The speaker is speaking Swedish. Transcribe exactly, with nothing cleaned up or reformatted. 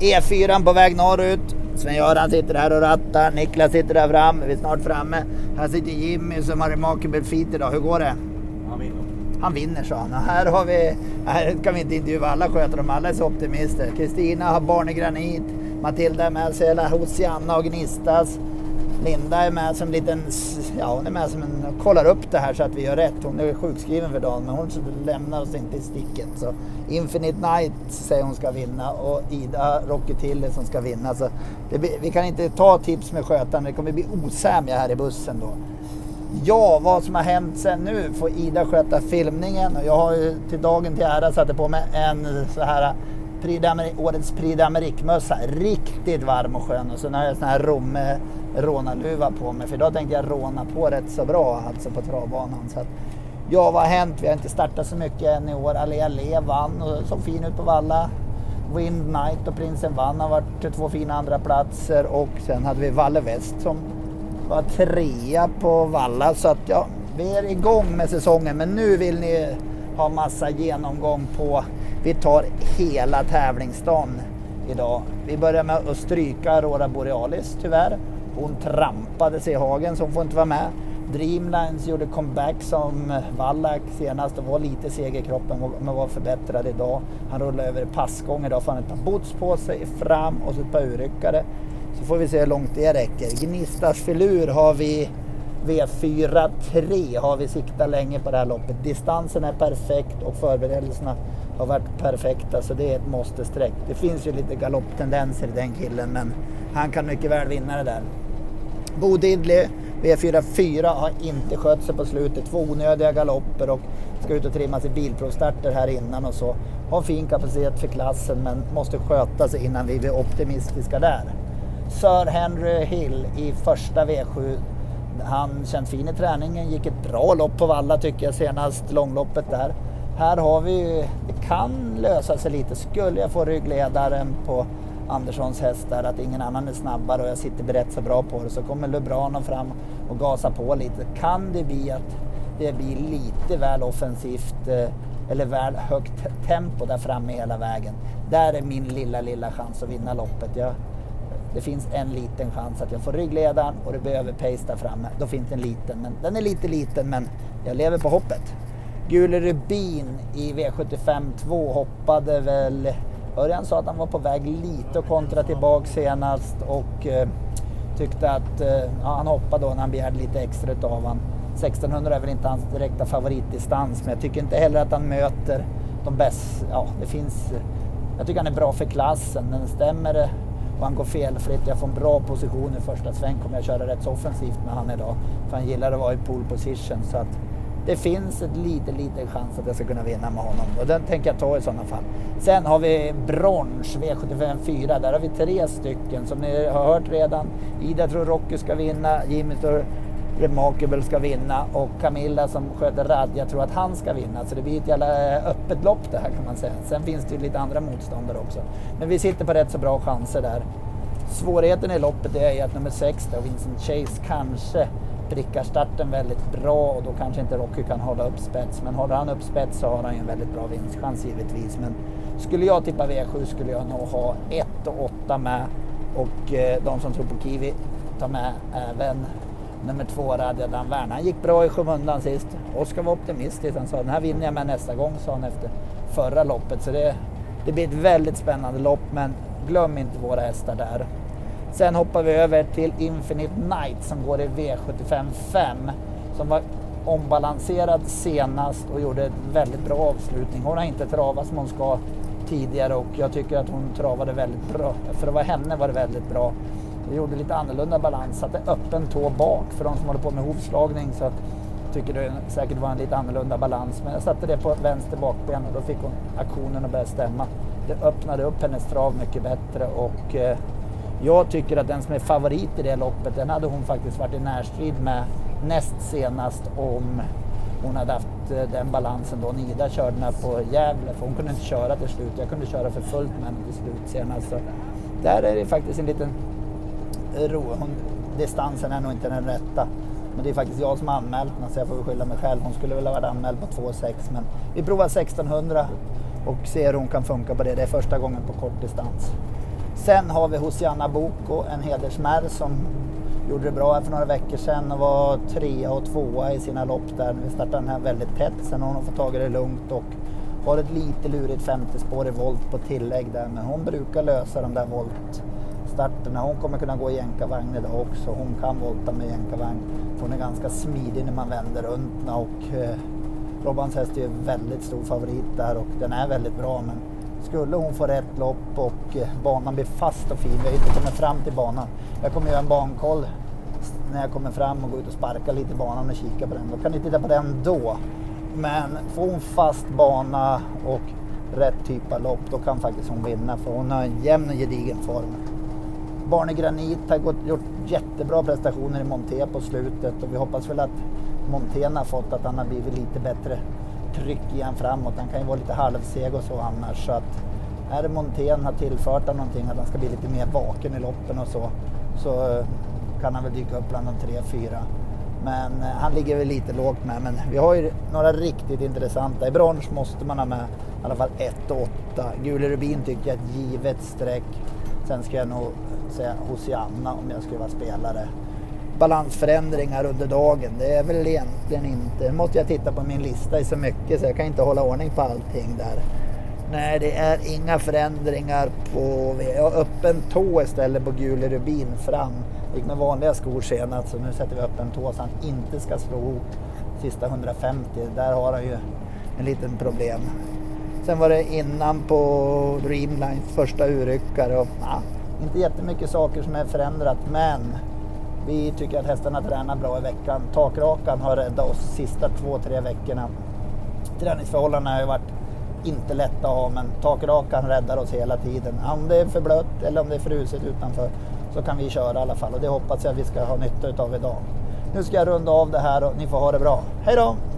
E fyra på väg norrut. Sven-Göran sitter här och rattar. Niklas sitter där fram. Vi är snart framme. Här sitter Jimmy som har remarkable feet idag. Hur går det? Han vinner. Han vinner, sa han. Här har vi... Här kan vi inte intervjua alla sköter. De alla är så optimister. Kristina har barn i granit. Matilda är med sig hela Hosianna och gnistas. Linda är med som en liten... Ja, hon är med som en... Kollar upp det här så att vi gör rätt. Hon är sjukskriven för dagen, men hon lämnar oss inte i sticket. Så Infinite Night säger hon ska vinna. Och Ida Rocky Tilly som ska vinna. Så det blir, vi kan inte ta tips med skötaren. Det kommer bli osämja här i bussen då. Ja, vad som har hänt sen nu får Ida sköta filmningen. Och jag har ju till dagen till ära satt på mig en så här... årets Prix d'Amérique-mössa. Riktigt varm och skön. Och så har jag sån här rom rånaluva på mig. För idag tänkte jag råna på rätt så bra. Alltså på travbanan. Så att, ja, vad har hänt? Vi har inte startat så mycket än i år. Allé Allé vann och såg fin ut på Valla. Wind Knight och Prinsen vann har varit två fina andra platser. Och sen hade vi Valle Väst som var trea på Valla. Så att ja, vi är igång med säsongen. Men nu vill ni ha massa genomgång på... Vi tar hela tävlingsdagen idag. Vi börjar med att stryka Aurora Borealis tyvärr. Hon trampade sig i hagen så hon får inte vara med. Dreamlines gjorde comeback som Wallach senast och var lite seg i kroppen men var förbättrad idag. Han rullade över passgång idag, får han ett par boots på sig fram och så ett par urryckare. Så får vi se hur långt det räcker. Gnistas filur har vi V fyra tre har vi siktat länge på det här loppet. Distansen är perfekt och förberedelserna har varit perfekta, så det är ett måste-sträck. Det finns ju lite galopptendenser i den killen, men han kan mycket väl vinna det där. Bo Diddley, V fyra fyra har inte skött sig på slutet. Två onödiga galopper och ska ut och trimma sig bilprovstarter här innan och så. Har fin kapacitet för klassen men måste sköta sig innan vi blir optimistiska där. Sir Henry Hill i första V sju. Han känns fin i träningen, gick ett bra lopp på Valla tycker jag senast, långloppet där. Här har vi, det kan lösa sig lite. Skulle jag få ryggledaren på Anderssons häst där, att ingen annan är snabbare och jag sitter berett så bra på det, så kommer Lubrano fram och gasa på lite. Kan det bli att det blir lite väl offensivt eller väl högt tempo där framme hela vägen. Där är min lilla, lilla chans att vinna loppet. Jag, det finns en liten chans att jag får ryggledaren och det behöver pace där framme. Då finns det en liten, men den är lite liten, men jag lever på hoppet. Gule Rubin i V sjuttiofem två hoppade väl... Örjan sa att han var på väg lite och kontra tillbaka senast och eh, tyckte att eh, ja, han hoppade då när han begärde lite extra utav han. sextonhundra är väl inte hans direkta favoritdistans, men jag tycker inte heller att han möter de bästa. Ja, det finns... Jag tycker han är bra för klassen, den stämmer och han går felfritt. Jag får en bra position i första sväng, kommer jag köra rätt så offensivt med han idag. För han gillar att vara i pole position, så att det finns ett lite, lite chans att jag ska kunna vinna med honom. Och den tänker jag ta i sådana fall. Sen har vi brons V sjuttiofem fyra. Där har vi tre stycken som ni har hört redan. Ida tror Rocky ska vinna. Jimmy tror Remarkable ska vinna. Och Camilla som sköter Rad, jag tror att han ska vinna. Så det blir ett jävla öppet lopp det här kan man säga. Sen finns det ju lite andra motståndare också. Men vi sitter på rätt så bra chanser där. Svårigheten i loppet är att nummer sex där, Vincent Chase, kanske prickar starten väldigt bra och då kanske inte Rocky kan hålla upp spets. Men håller han upp spets så har han ju en väldigt bra vinstchans givetvis. Men skulle jag tippa V sju skulle jag nog ha ett och åtta med. Och eh, de som tror på Kiwi tar med även nummer två Radjadan Värna. Han gick bra i skymundan sist. Oskar var optimistisk. Han sa den här vinner jag med nästa gång, sa han efter förra loppet. Så det, det blir ett väldigt spännande lopp, men glöm inte våra hästar där. Sen hoppar vi över till Infinite Night som går i V sjuttiofem fem. Som var ombalanserad senast och gjorde en väldigt bra avslutning. Hon har inte travat som hon ska tidigare och jag tycker att hon travade väldigt bra. För att vara henne var det väldigt bra. Det gjorde lite annorlunda balans. Satte öppen tå bak för de som håller på med hovslagning. Så jag tycker det säkert var en lite annorlunda balans. Men jag satte det på vänster bakben och då fick hon aktionen att börja stämma. Det öppnade upp hennes trav mycket bättre och... Eh, Jag tycker att den som är favorit i det loppet, den hade hon faktiskt varit i närstrid med näst senast om hon hade haft den balansen då. Nida körde den på Gävle, för hon kunde inte köra till slut. Jag kunde köra för fullt med henne till slut senast. Så där är det faktiskt en liten ro. Hon, distansen är nog inte den rätta. Men det är faktiskt jag som har anmält den, så jag får skylla mig själv. Hon skulle väl ha varit anmäld på två sex, men vi provar sextonhundra och ser hur hon kan funka på det. Det är första gången på kort distans. Sen har vi Hosianna Boko, en hedersmärr som gjorde det bra här för några veckor sedan och var trea och tvåa i sina lopp där. Vi startade den här väldigt tätt, sen har hon fått tag i det lugnt och har ett lite lurigt femte spår i volt på tillägg där. Men hon brukar lösa de där voltstarterna. Hon kommer kunna gå i jänkarvagn idag också. Hon kan volta med jänkarvagn. Hon är ganska smidig när man vänder runt och eh, Robbans häst är väldigt stor favorit där och den är väldigt bra. Men skulle hon få rätt lopp och eh, banan blir fast och fin, vi har inte kommit fram till banan. Jag kommer göra en bankoll när jag kommer fram och går ut och sparkar lite i banan och kika på den. Då kan ni titta på den då. Men får hon fast bana och rätt typ av lopp, då kan faktiskt hon vinna, för hon har en jämn och gedigen form. Barne Granit har gått, gjort jättebra prestationer i Monté på slutet och vi hoppas väl att Montén har fått att han har blivit lite bättre tryck igen framåt. Han kan ju vara lite halvseg och så annars, så att är det Montén har tillfört han någonting, att han ska bli lite mer vaken i loppen och så, så kan han väl dyka upp bland de tre, fyra. Men eh, han ligger väl lite lågt med, men vi har ju några riktigt intressanta. I brons måste man ha med i alla fall ett och åtta. Gule Rubin tycker jag är ett givet streck. Sen ska jag nog säga Hosianna om jag skulle vara spelare. Balansförändringar under dagen, det är väl egentligen inte. Nu måste jag titta på min lista i så mycket så jag kan inte hålla ordning på allting där. Nej, det är inga förändringar på... Jag har öppen tå istället på Gule Rubin fram. Gick med vanliga skor senast, så nu sätter vi upp en tå så han inte ska slå ihop sista hundrafemtio. Där har han ju en liten problem. Sen var det innan på Dreamlines första urryckare och ja, inte jättemycket saker som är förändrat, men vi tycker att hästarna tränar bra i veckan. Takrakan har räddat oss sista två, tre veckorna. Träningsförhållandena har ju varit inte lätta att ha, men takrakan räddar oss hela tiden. Om det är för blött eller om det är fruset utanför, så kan vi köra i alla fall, och det hoppas jag att vi ska ha nytta av idag. Nu ska jag runda av det här och ni får ha det bra. Hej då!